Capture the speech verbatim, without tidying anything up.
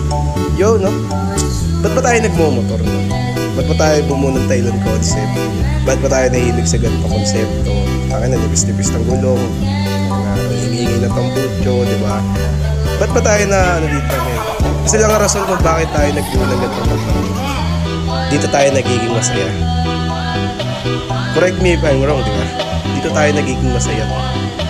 Yo, no? Ba't ba tayo nagmumotor, no? Ba't ba tayo bumuo ng Thailand concept? Ba't ba tayo nahilig sa ganitong konsepto? Taka na, nipis-nipis ng gulong, hingingin ng tambutso, di ba? Ba't ba tayo na, ano dito, men? Kasi lang ang rason kung bakit tayo nagbuo ng ganitong motor. Dito tayo nagiging masaya. Correct me if I'm wrong, di ba? Dito tayo nagiging masaya.